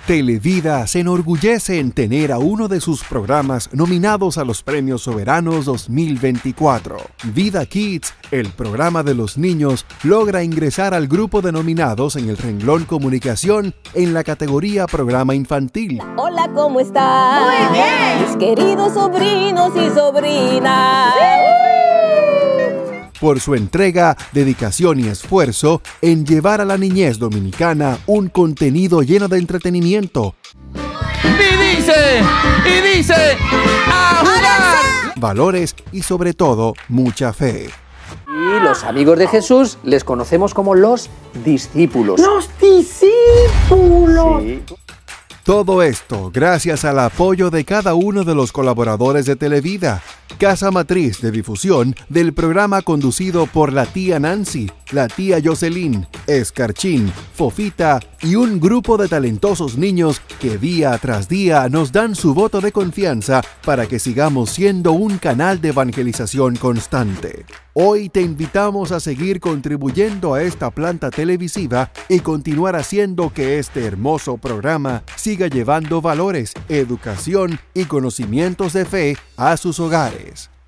Televida se enorgullece en tener a uno de sus programas nominados a los Premios Soberanos 2024. Vida Kids, el programa de los niños, logra ingresar al grupo de nominados en el renglón Comunicación en la categoría Programa Infantil. Hola, ¿cómo están? Muy bien. Mis queridos sobrinos y sobrinas. Por su entrega, dedicación y esfuerzo en llevar a la niñez dominicana un contenido lleno de entretenimiento. Y dice, ¡a jugar! Valores y sobre todo, mucha fe. Y los amigos de Jesús les conocemos como los discípulos. ¡Los discípulos! Sí. Todo esto gracias al apoyo de cada uno de los colaboradores de Televida, casa matriz de difusión del programa conducido por la tía Nancy, la tía Jocelyn, Escarchín, Fofita y un grupo de talentosos niños que día tras día nos dan su voto de confianza para que sigamos siendo un canal de evangelización constante. Hoy te invitamos a seguir contribuyendo a esta planta televisiva y continuar haciendo que este hermoso programa siga llevando valores, educación y conocimientos de fe a sus hogares.